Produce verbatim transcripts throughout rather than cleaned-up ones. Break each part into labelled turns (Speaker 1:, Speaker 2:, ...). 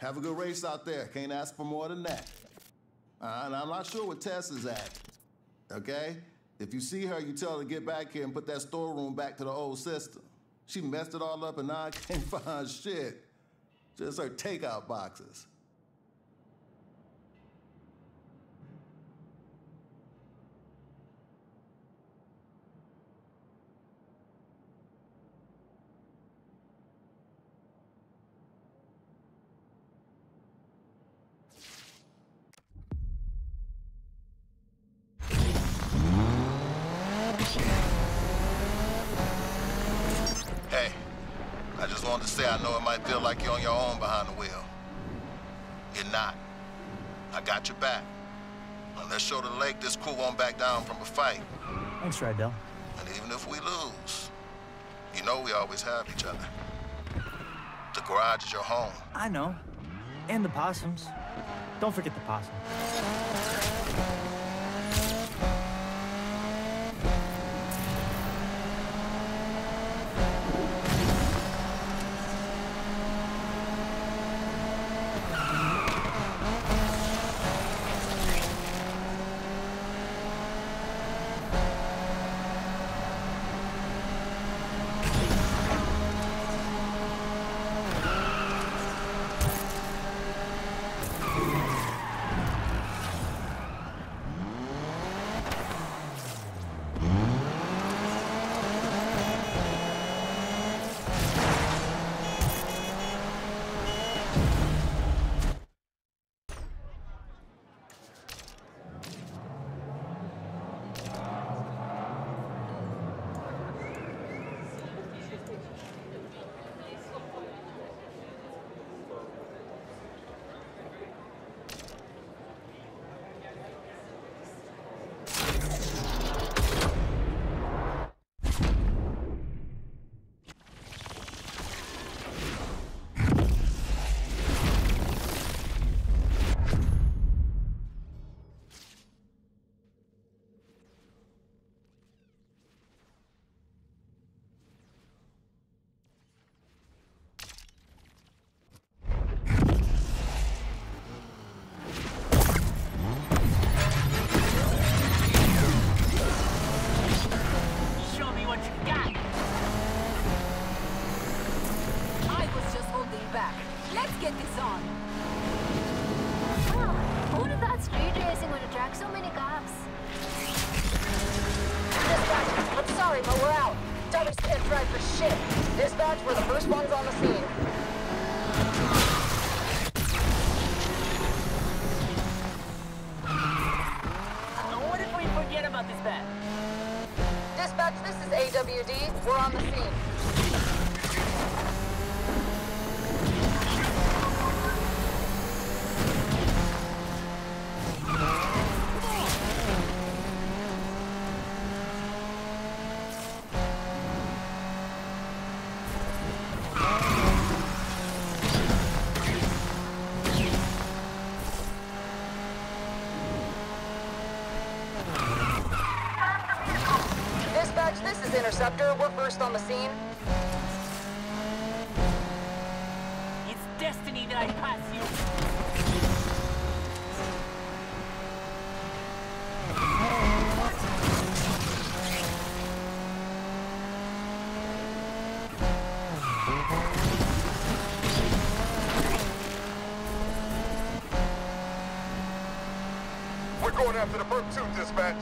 Speaker 1: Have a good race out there. Can't ask for more than that. Uh, and I'm not sure where Tess is at. Okay? If you see her, you tell her to get back here and put that storeroom back to the old system. She messed it all up and now I can't find shit. Just her takeout boxes. I just wanted to say I know it might feel like you're on your own behind the wheel. You're not. I got your back. Now let's show the lake this crew won't back down from a fight.
Speaker 2: Thanks, Rydell.
Speaker 1: And even if we lose, you know we always have each other. The garage is your home.
Speaker 2: I know. And the possums. Don't forget the possum.
Speaker 3: We're the first ones on the scene.
Speaker 4: What if we forget about this bat?
Speaker 3: Dispatch, this is A W D. We're on the scene. This is Interceptor. We're first on the scene.
Speaker 4: It's destiny that I pass you.
Speaker 5: We're going after the Merc two, dispatch.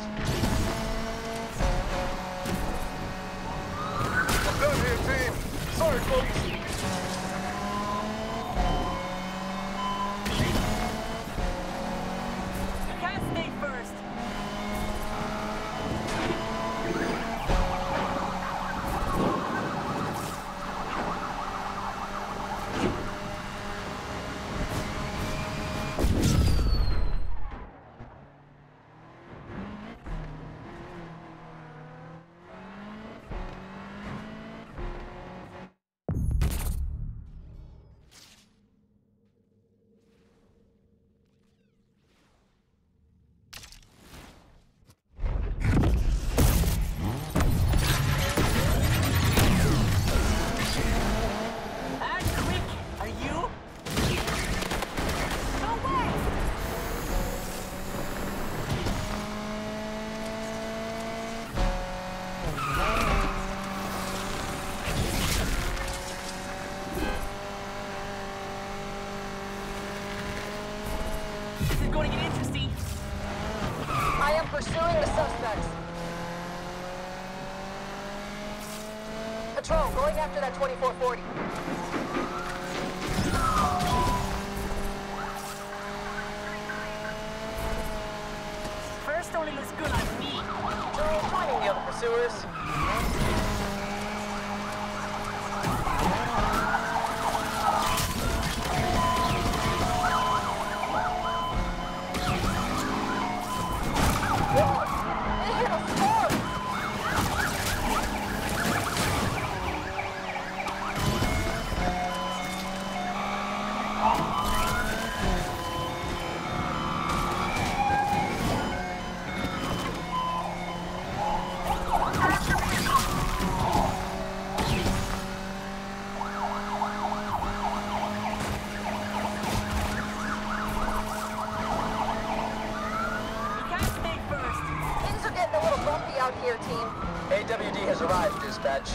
Speaker 5: Done here, team. Sorry, folks.
Speaker 4: You can't stay first. This is going to get interesting.
Speaker 3: I am pursuing the suspects. Patrol, going after that twenty-four forty.
Speaker 4: First only looks good on me.
Speaker 3: Patrol, finding the other pursuers. Here, team. A W D has arrived, dispatch.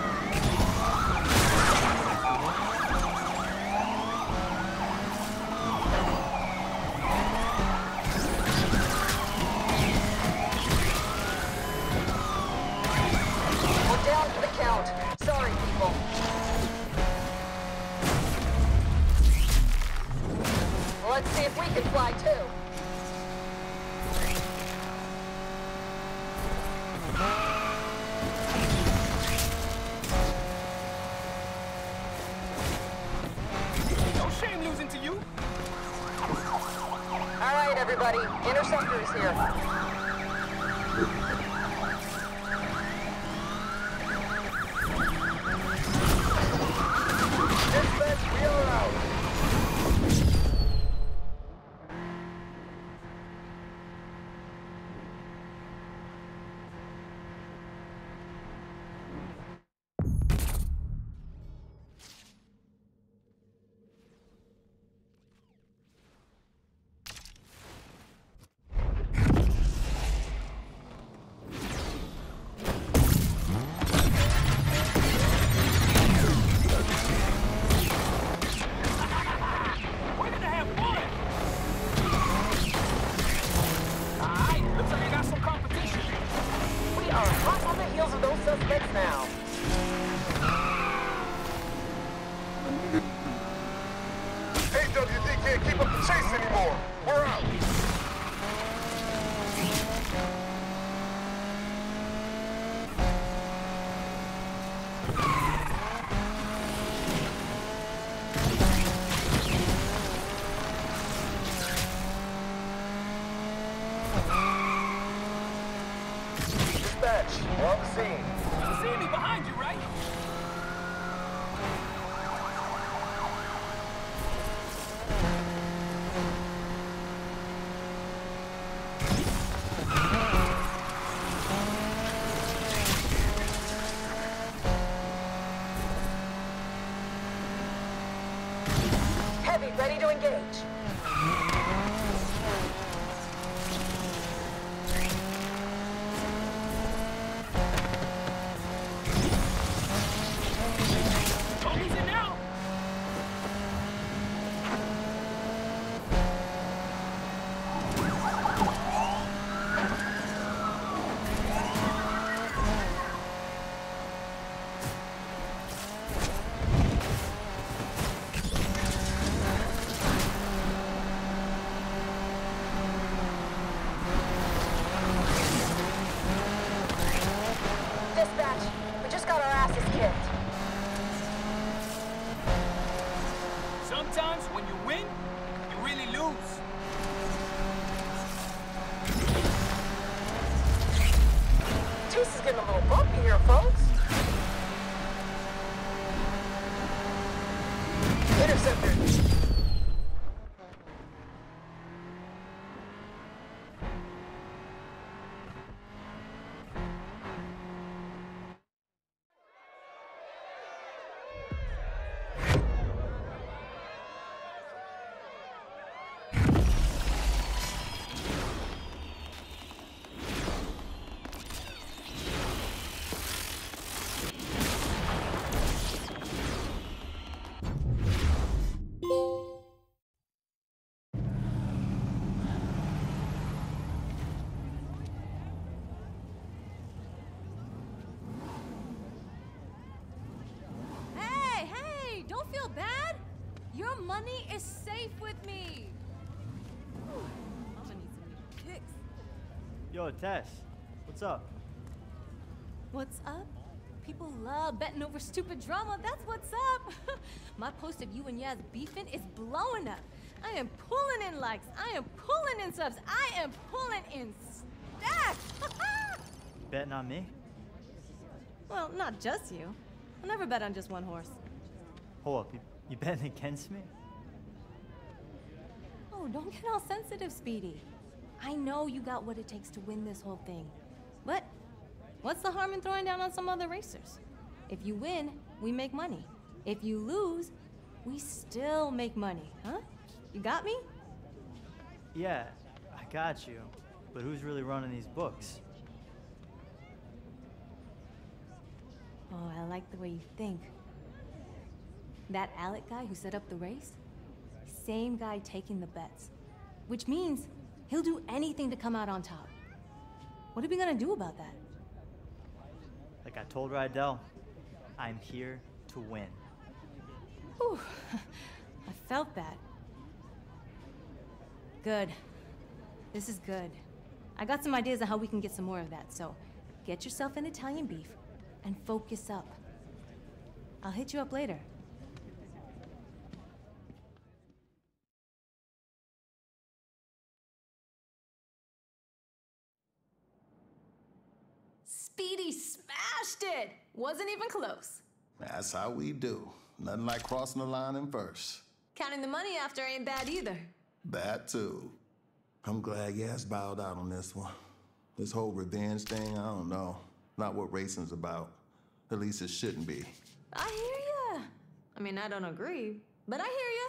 Speaker 3: We're down for the count. Sorry, people. Let's see if we can fly, too. Everybody, Interceptor is here. Dispatch, we are out. Now.
Speaker 5: A W D can't keep up the chase anymore. We're out.
Speaker 3: Dispatch, we're on the scene.
Speaker 4: You see me behind you, right?
Speaker 3: Heavy, ready to engage.
Speaker 4: Sometimes when you win, you really lose.
Speaker 3: Chase is getting a little bumpy here, folks. Interceptor.
Speaker 6: You Your money is safe with me. Whew. I'm gonna need some new kicks.
Speaker 2: Yo, Tess, what's up?
Speaker 6: What's up? People love betting over stupid drama. That's what's up. My post of you and Yaz beefing is blowing up. I am pulling in likes. I am pulling in subs. I am pulling in stacks.
Speaker 2: You betting on me?
Speaker 6: Well, not just you. I'll never bet on just one horse.
Speaker 2: Hold up, you, you betting against me?
Speaker 6: Oh, don't get all sensitive, Speedy. I know you got what it takes to win this whole thing. But what's the harm in throwing down on some other racers? If you win, we make money. If you lose, we still make money, huh? You got me?
Speaker 2: Yeah, I got you. But who's really running these books?
Speaker 6: Oh, I like the way you think. That Alec guy who set up the race? Same guy taking the bets. Which means he'll do anything to come out on top. What are we gonna do about that?
Speaker 2: Like I told Rydell, I'm here to win.
Speaker 6: Whew. I felt that. Good. This is good. I got some ideas on how we can get some more of that, so get yourself an Italian beef and focus up. I'll hit you up later. Speedy smashed it! Wasn't even close.
Speaker 1: That's how we do. Nothing like crossing the line in first.
Speaker 6: Counting the money after ain't bad either.
Speaker 1: That too. I'm glad Yaz bowed out on this one. This whole revenge thing, I don't know. Not what racing's about. At least it shouldn't be.
Speaker 6: I hear ya. I mean, I don't agree, but I hear ya.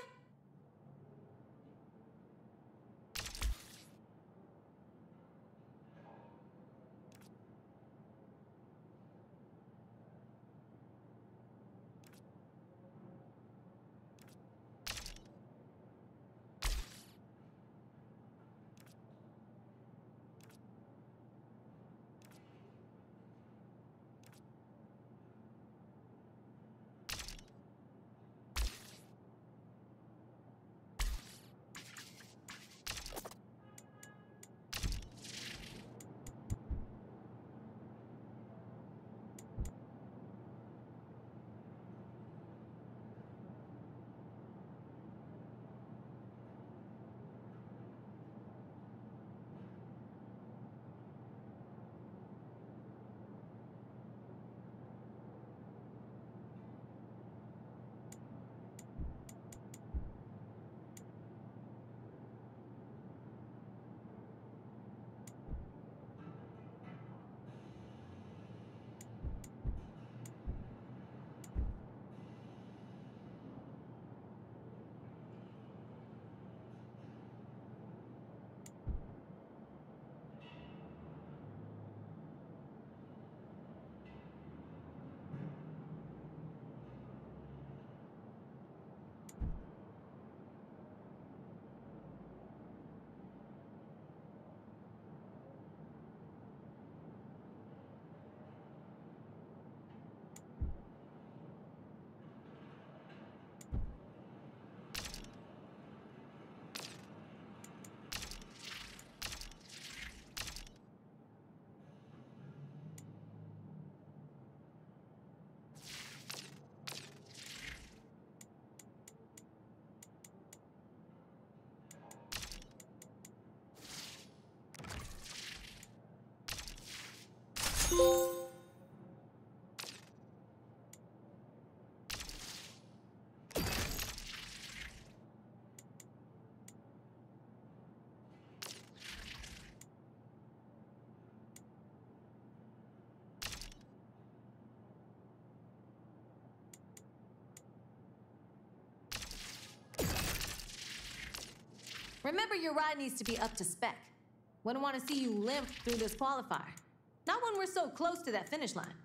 Speaker 6: Remember, your ride needs to be up to spec. Wouldn't want to see you limp through this qualifier. Not when we're so close to that finish line.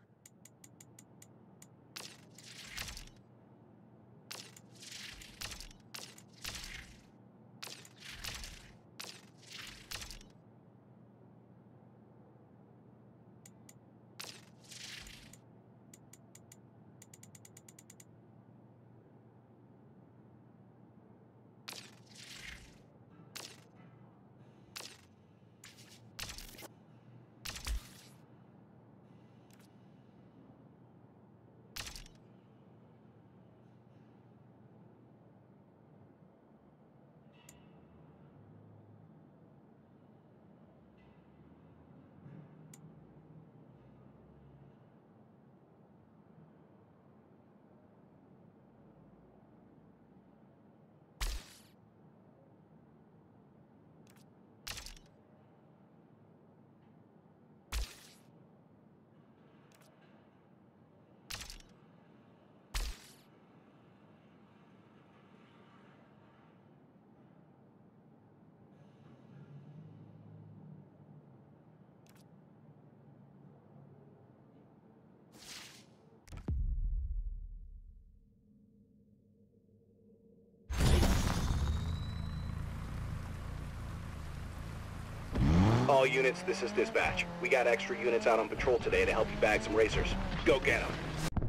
Speaker 7: All units, this is dispatch. We got extra units out on patrol today to help you bag some racers. Go get them.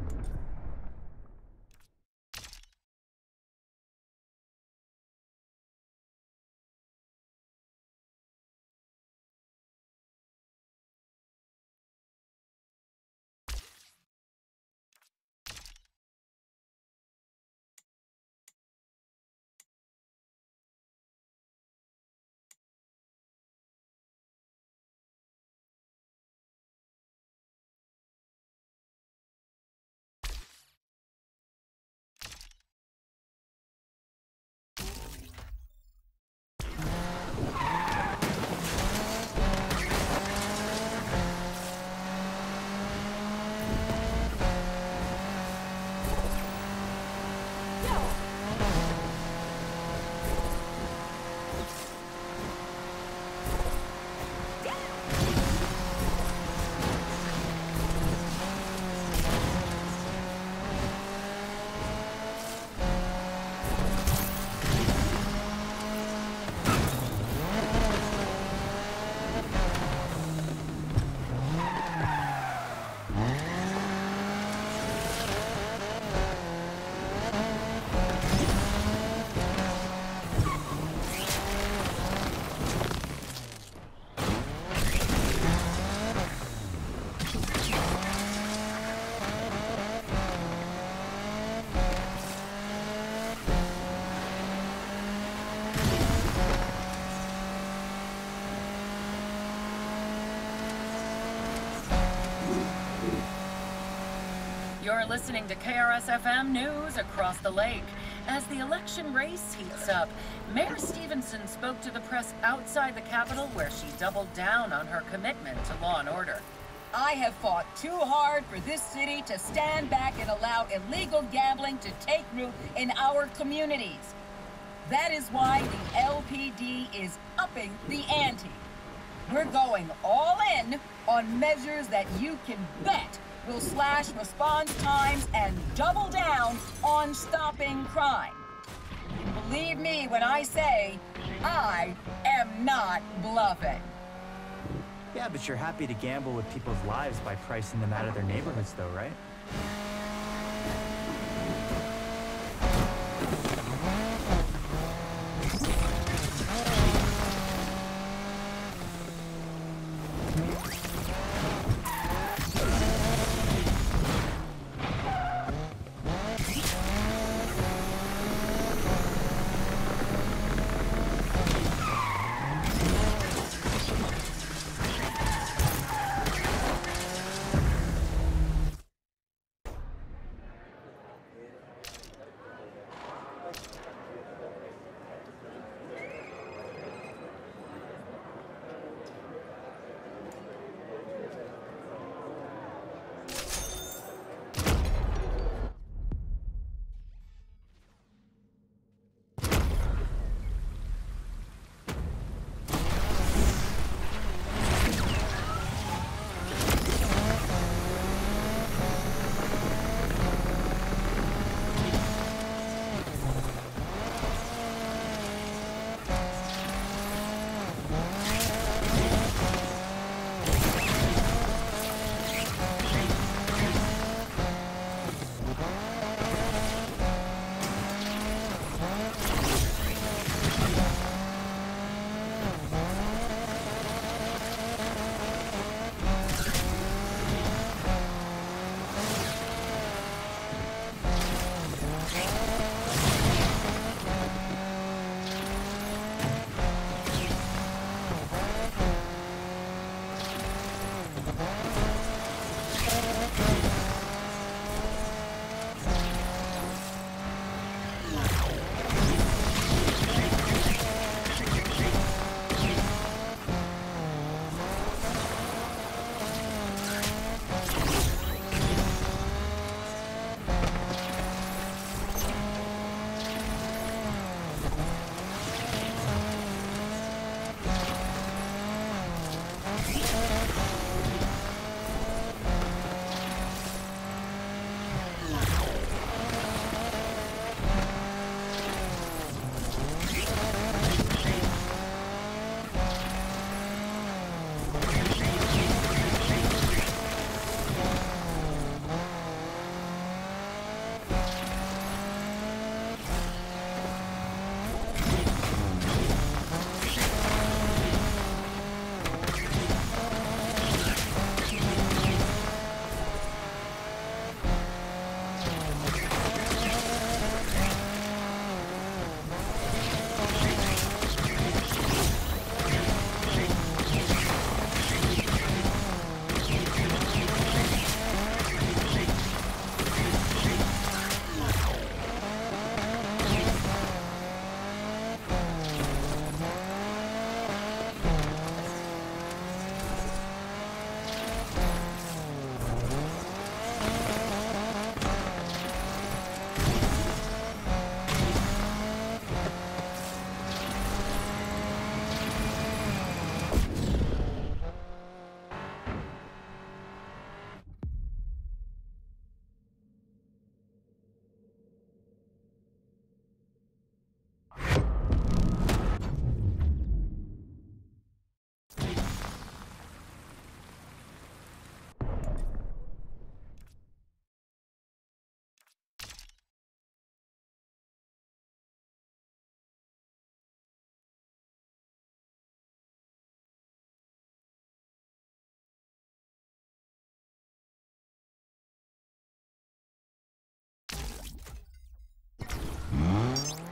Speaker 8: You're listening to K R S F M News across the lake. As the election race heats up, Mayor Stevenson spoke to the press outside the Capitol, where she doubled down on her commitment to law and order.
Speaker 9: I have fought too hard for this city to stand back and allow illegal gambling to take root in our communities. That is why the L P D is upping the ante. We're going all in on measures that you can bet will slash response times and double down on stopping crime. Believe me when I say, I am not bluffing.
Speaker 2: Yeah, but you're happy to gamble with people's lives by pricing them out of their neighborhoods, though, right?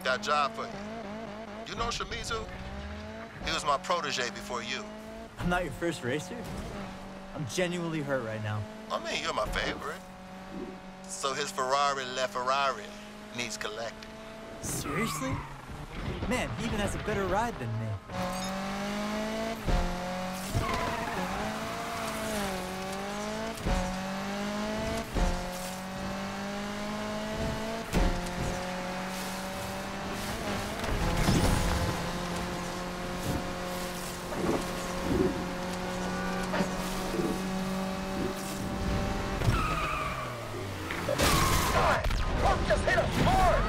Speaker 1: Got a job for you. You know Shimizu? He was my protege before you.
Speaker 2: I'm not your first racer? I'm genuinely hurt right now.
Speaker 1: I mean, you're my favorite. So his Ferrari LaFerrari needs collecting.
Speaker 2: Seriously? Man, he even has a better ride than me.
Speaker 5: Just hit us hard!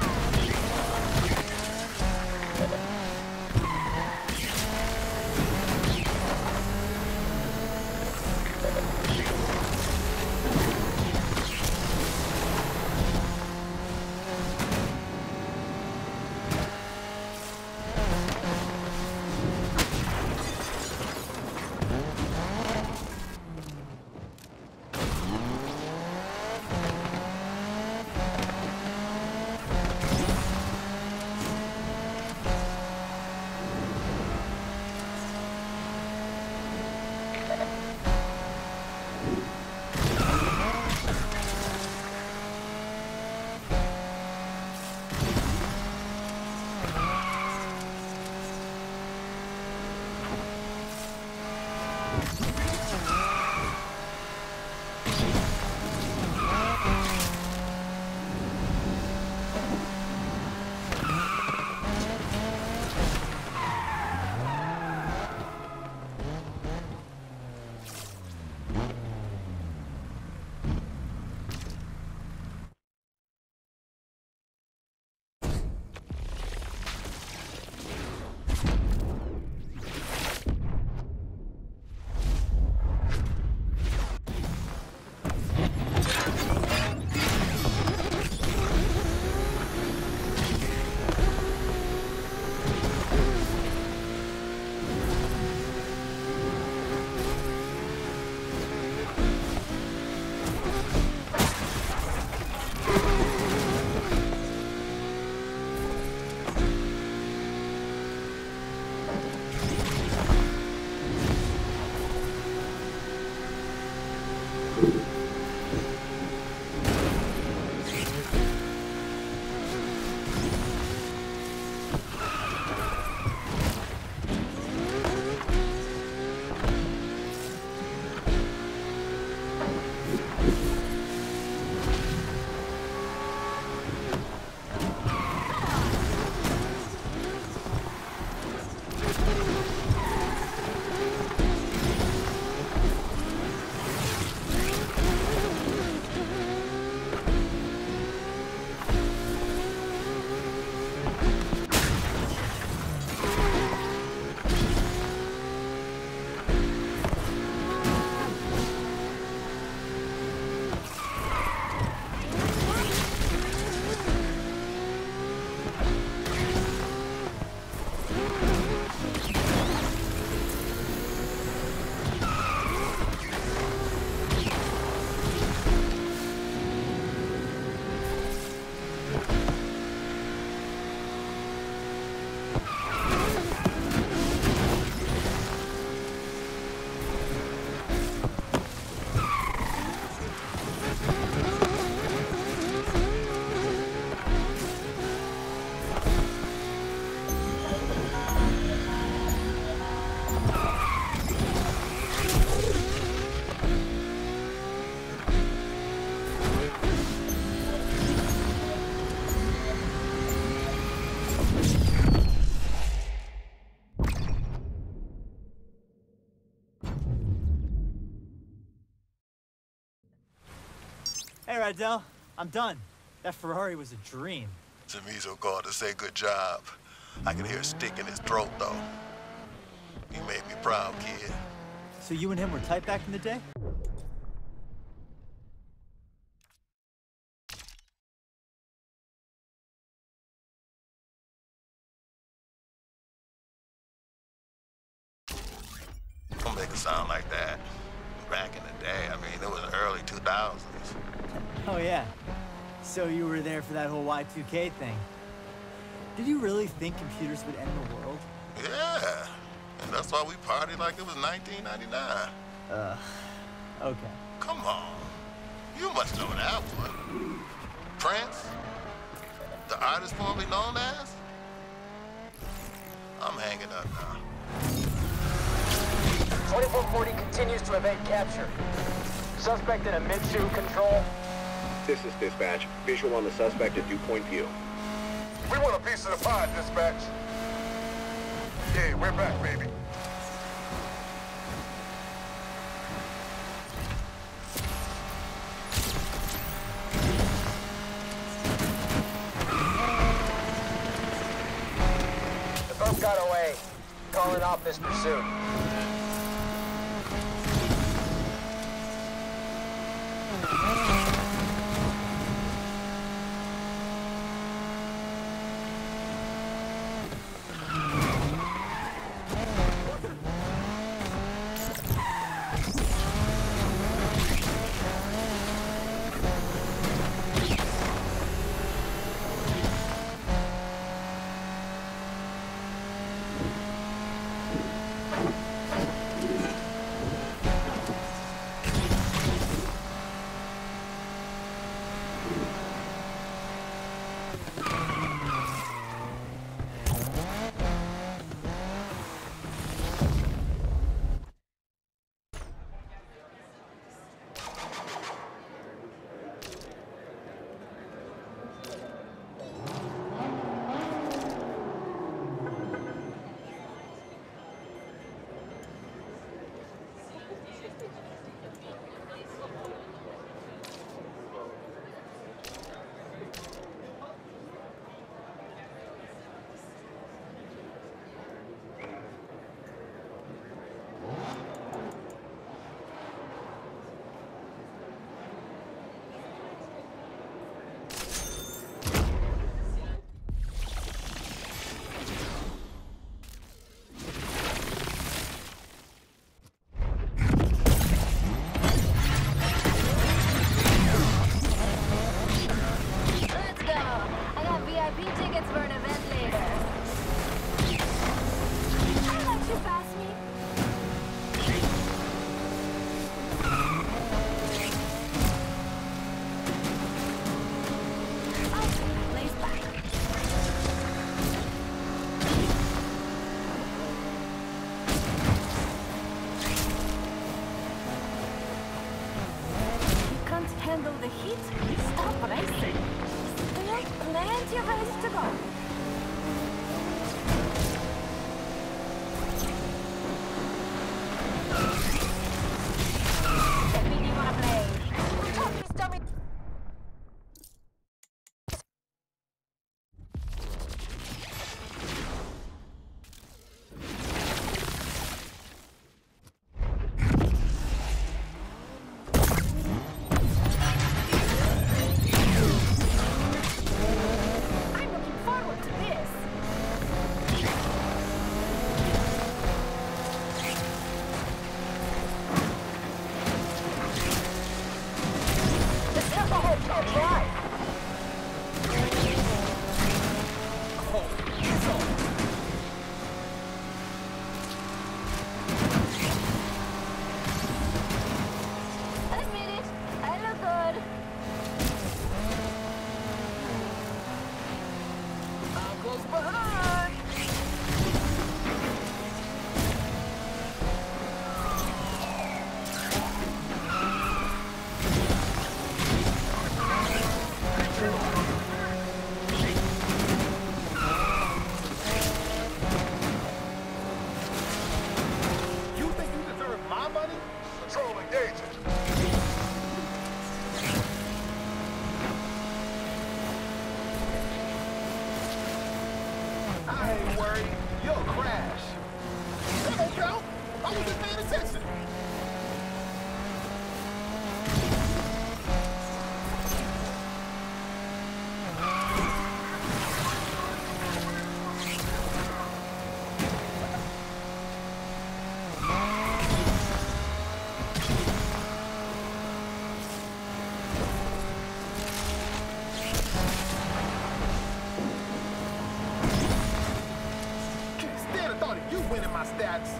Speaker 2: Hey, Rydell, I'm done. That Ferrari was a dream.
Speaker 1: Shimizu called to say good job. I can hear a stick in his throat, though. You made me proud, kid.
Speaker 2: So you and him were tight back in the day?
Speaker 1: Don't make it sound like that. Back in the day, I mean, it was the early two thousands.
Speaker 2: Oh, yeah. So you were there for that whole Y two K thing. Did you really think computers would end the world?
Speaker 1: Yeah. And that's why we partied like it was nineteen ninety-nine.
Speaker 2: Uh, okay.
Speaker 1: Come on. You must know that one. Prince? The artist formerly known as? I'm hanging up now.
Speaker 10: twenty-four forty continues to evade capture. Suspect in a mid-shoe control.
Speaker 7: This is dispatch. Visual on the suspect at dew point view.
Speaker 5: We want a piece of the pie, dispatch. Yeah, we're back, baby.
Speaker 10: The boat got away. Calling off this pursuit.
Speaker 6: Handle the heat? Stop racing. There are plenty of ways to go. That mean you wanna play? Talk me, stop me.
Speaker 10: my stats.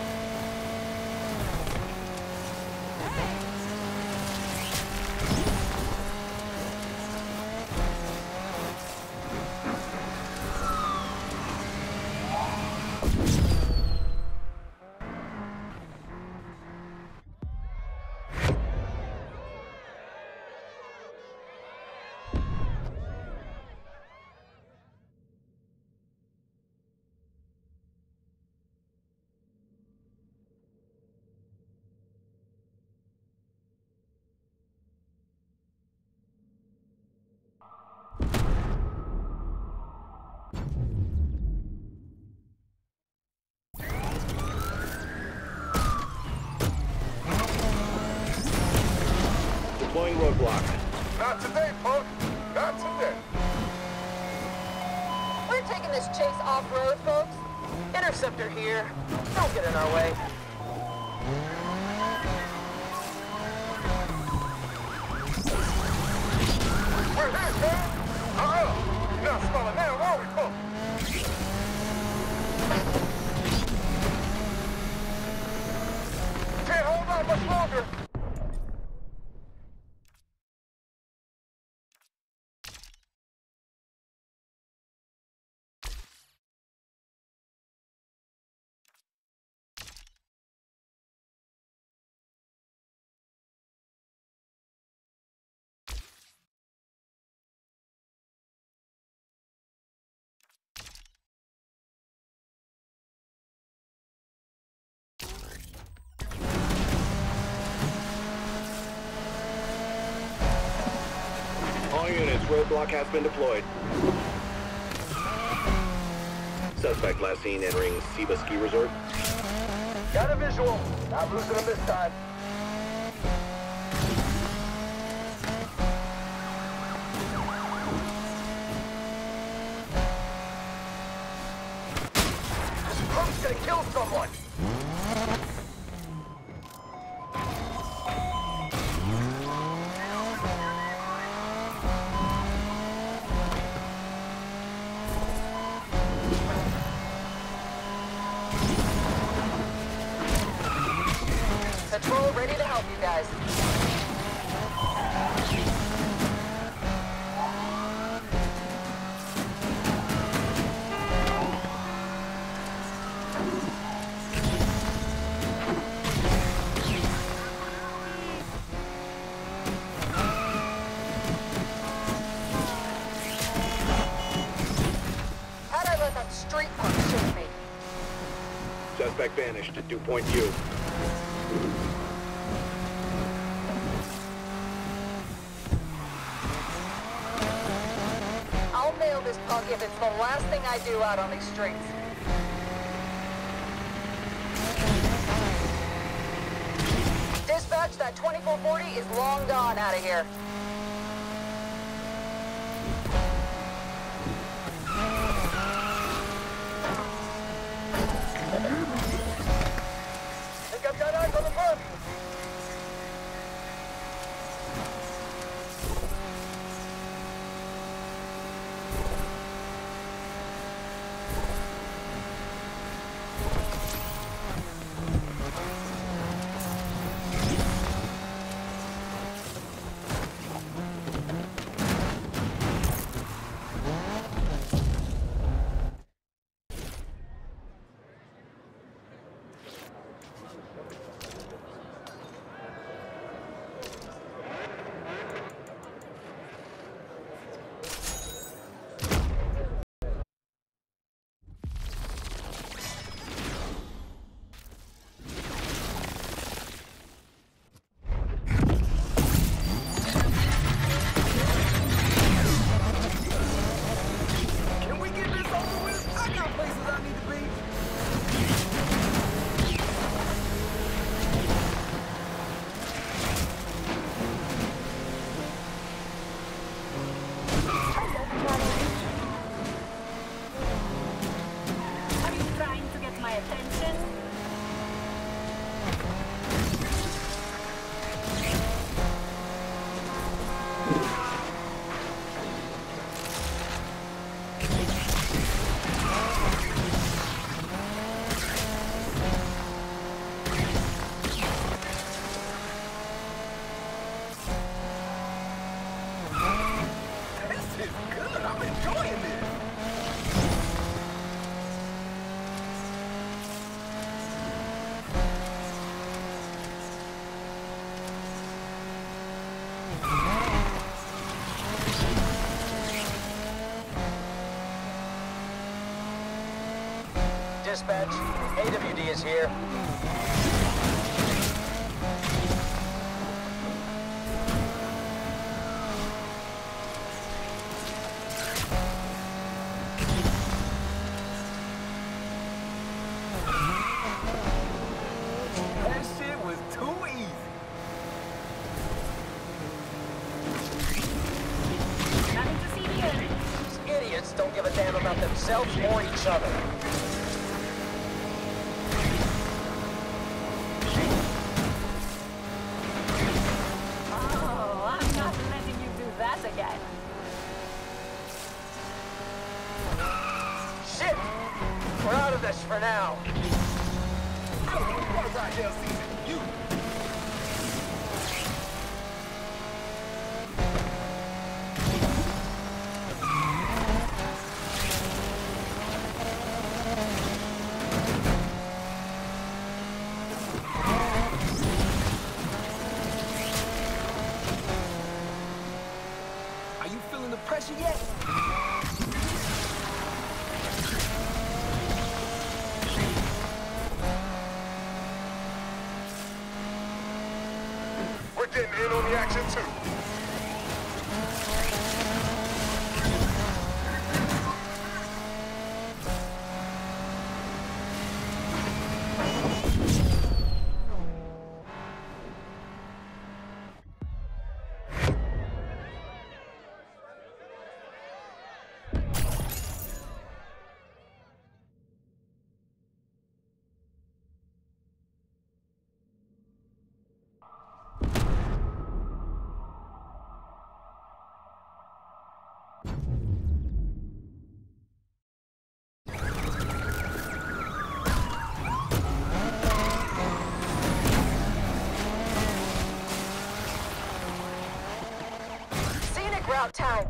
Speaker 7: Deploying roadblock.
Speaker 5: Not today, punk. Not today.
Speaker 3: We're taking this chase off-road, folks. Interceptor here. Don't get in our way.
Speaker 5: We're here, man. Uh-uh. You're not slowing down, are we, punk? Can't hold on much longer.
Speaker 7: All units, roadblock has been deployed. Suspect last seen entering Seba Ski Resort.
Speaker 10: Got a visual. Not losing him this time. This punk's gonna kill someone.
Speaker 3: Patrol ready to help you guys. How'd I let that street punk shoot me?
Speaker 7: Suspect vanished at Dew Point U.
Speaker 3: I'll nail this punk if it's the last thing I do out on these streets. Dispatch, that twenty-four forty is long gone out of here.
Speaker 10: Think I've got eyes on the punk. Dispatch, A W D is here. That shit was too easy.
Speaker 4: Nothing to see here.
Speaker 10: These idiots don't give a damn about themselves or each other.
Speaker 4: Oh, I'm not letting you do that again.
Speaker 10: Shit! We're out of this for now.
Speaker 5: You.
Speaker 10: Are you feeling the pressure yet?
Speaker 5: We're getting in on the action too.
Speaker 3: Scenic route time.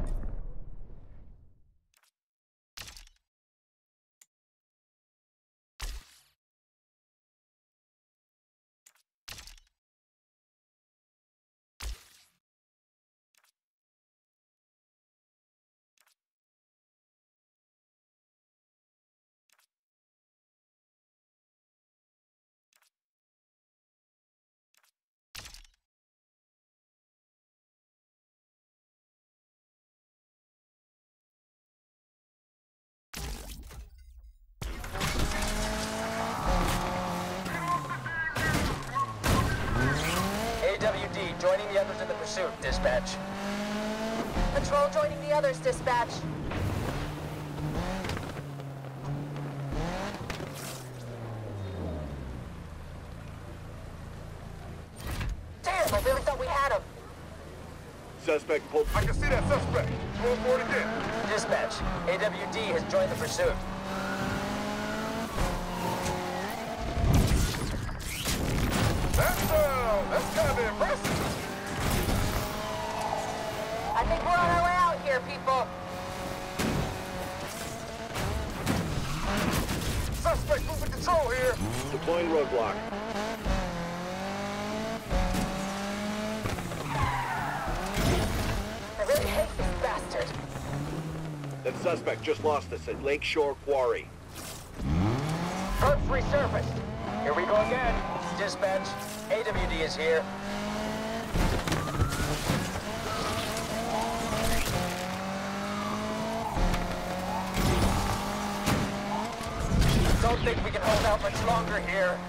Speaker 10: A W D joining the others in the pursuit, dispatch.
Speaker 3: Patrol joining the others, dispatch. Damn, I really thought we had him.
Speaker 7: Suspect pulled.
Speaker 5: I can see that suspect. Roll for it again.
Speaker 10: Dispatch, A W D has joined the pursuit.
Speaker 5: That's, uh, that's kind of impressive.
Speaker 3: I think we're on our way out here, people.
Speaker 5: Suspect moving control here.
Speaker 7: Deploying roadblock.
Speaker 3: I really hate this bastard.
Speaker 7: That suspect just lost us at Lakeshore Quarry.
Speaker 10: Perps resurfaced. Here we go again. Dispatch, A W D is here. Don't think we can hold out much longer here.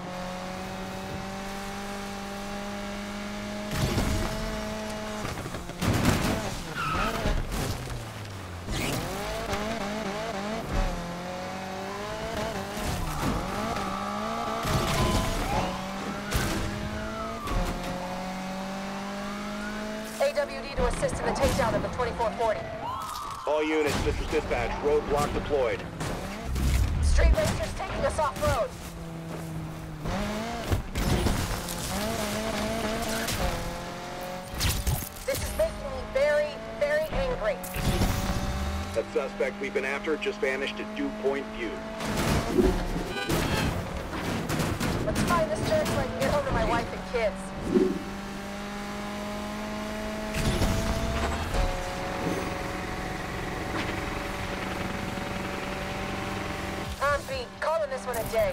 Speaker 3: A W D to assist in the takedown of the twenty-four forty.
Speaker 7: All units, this is dispatch. Roadblock deployed.
Speaker 3: Street racers taking us off-road. This is making me very, very angry.
Speaker 7: That suspect we've been after just vanished at Dew Point View.
Speaker 3: Let's find this church so I can get home to my wife and kids. I'm Copy. Calling this one a day.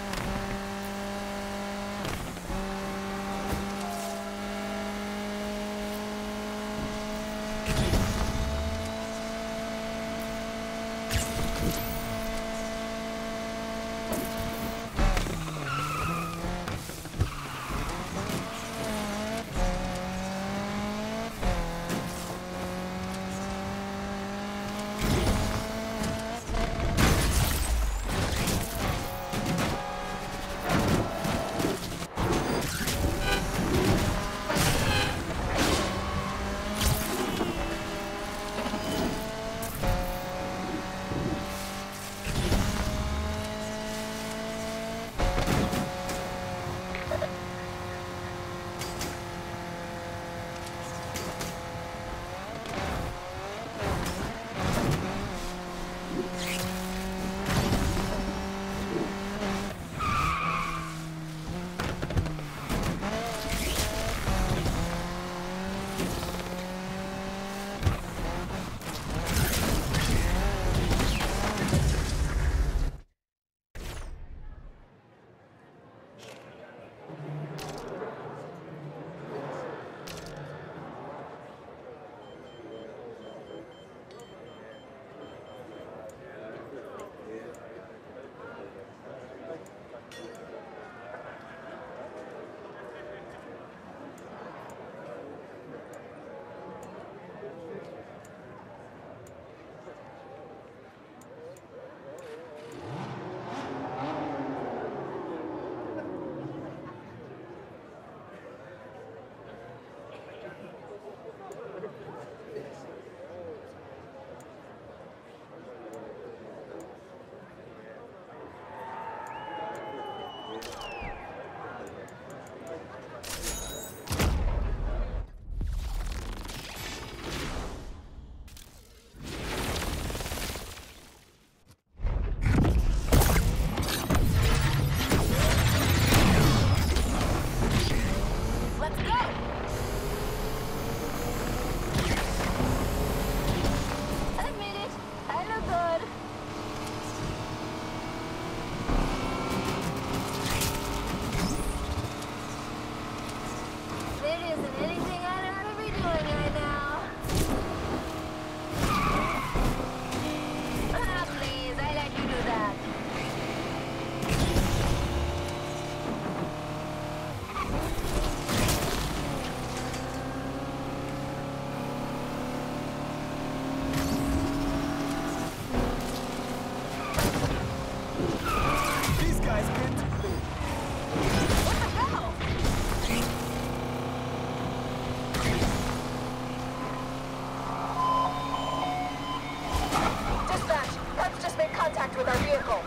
Speaker 3: With our vehicle.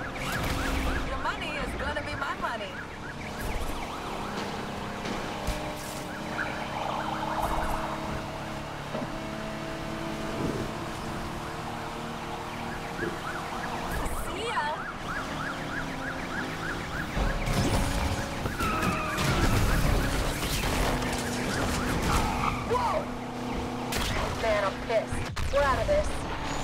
Speaker 9: Your money is gonna be my money. See ya.
Speaker 3: Whoa! Man, I'm pissed. We're out of this.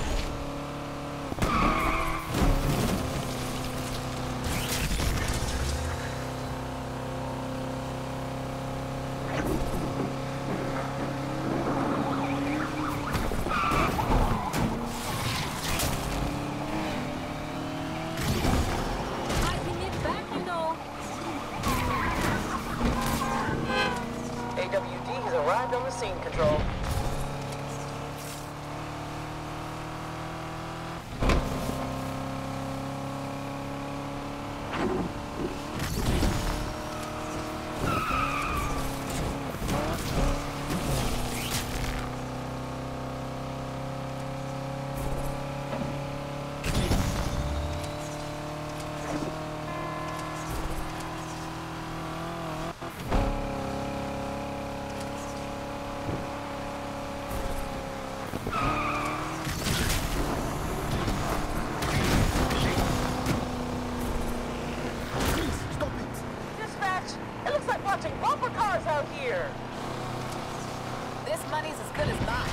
Speaker 3: A W D has arrived on the scene, Control. Bumper cars out here!
Speaker 9: This money's as good as mine.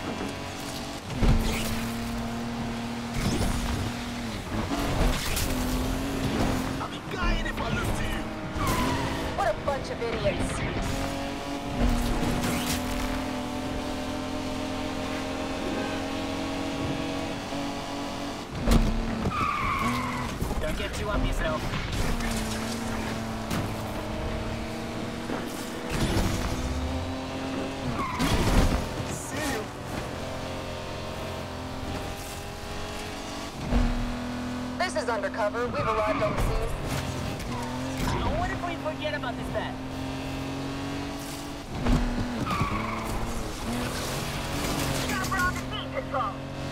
Speaker 11: I'll be dying if I lose to you.
Speaker 3: What a bunch of idiots.
Speaker 4: Don't get too up yourself.
Speaker 11: See you.
Speaker 3: This is undercover. We've arrived on the scene.
Speaker 4: Oh, what if we forget about this bet?
Speaker 3: Chopper on the scene, control.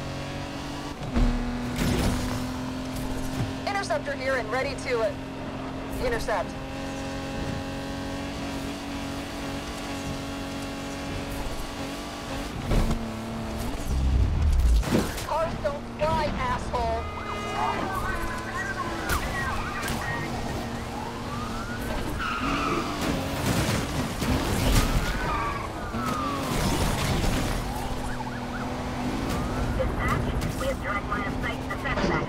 Speaker 3: Interceptor here and ready to uh, intercept. Cars don't fly, asshole. Dispatch, we have direct line of sight to the suspect.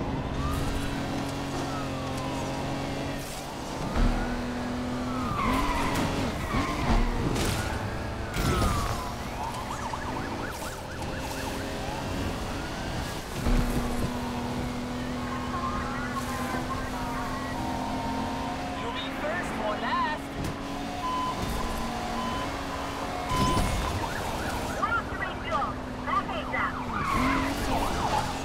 Speaker 4: You'll be first or last.
Speaker 3: We're off to refuel. Back ASAP.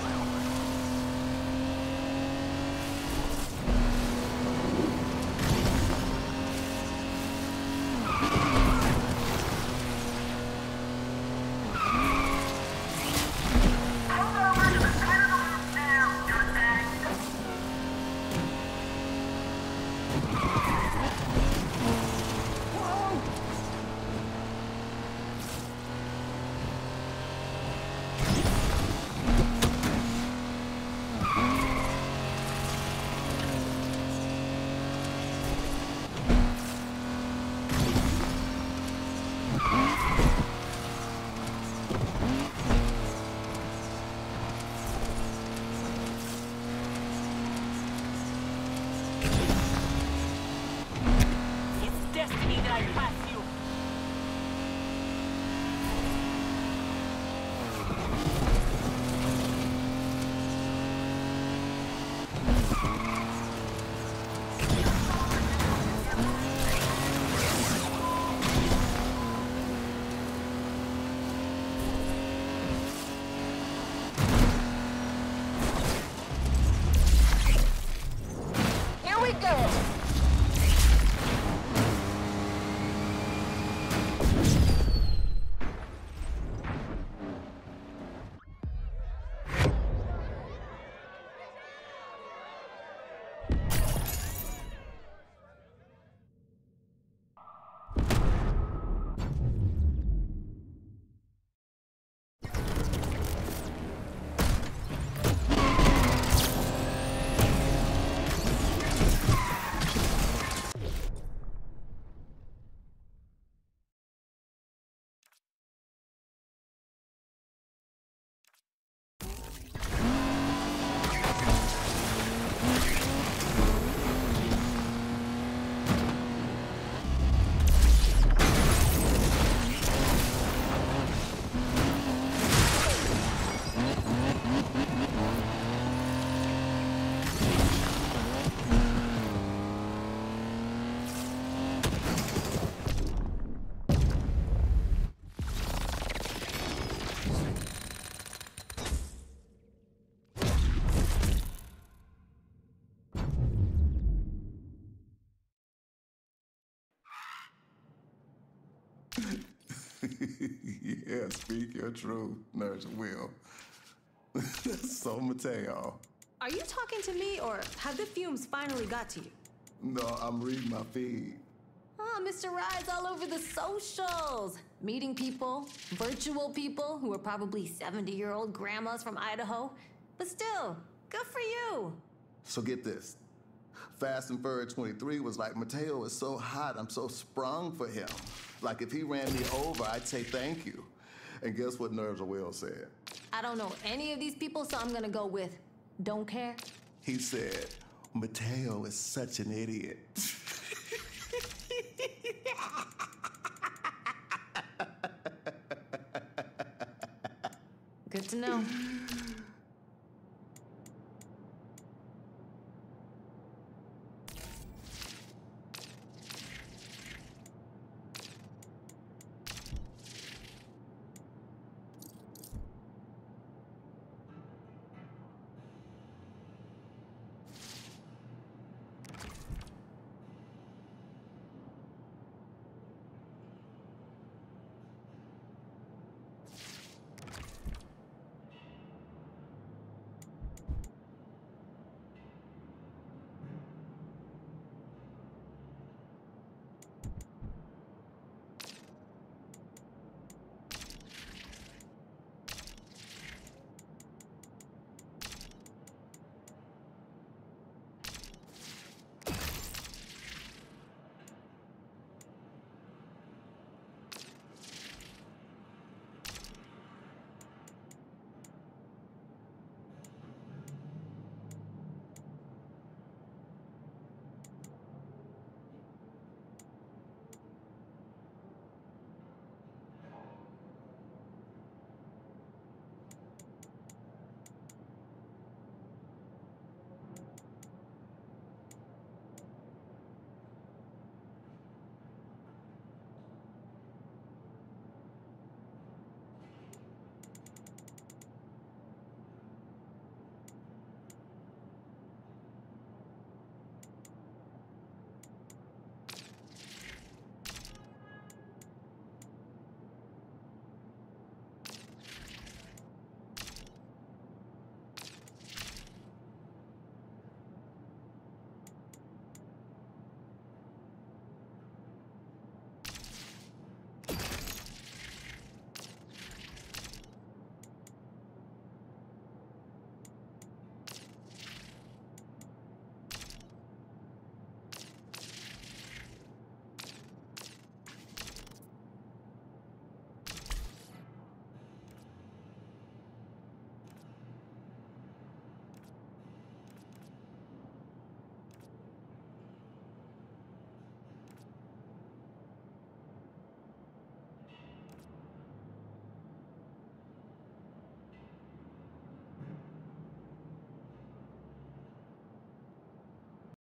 Speaker 4: It's destiny that I pass you.
Speaker 3: Here we go.
Speaker 1: Yeah, speak your truth, Nurse Will. So Mateo.
Speaker 6: Are you talking to me, or have the fumes finally got to you?
Speaker 1: No, I'm reading my feed.
Speaker 6: Oh, Mister Ride's all over the socials. Meeting people, virtual people who are probably seventy-year-old grandmas from Idaho. But still, good for you.
Speaker 1: So get this. Fast and Furious twenty-three was like, Mateo is so hot, I'm so sprung for him. Like if he ran me over, I'd say thank you. And guess what Nerves of Will said?
Speaker 6: I don't know any of these people, so I'm gonna go with don't care.
Speaker 1: He said, Mateo is such an idiot.
Speaker 6: Good to know.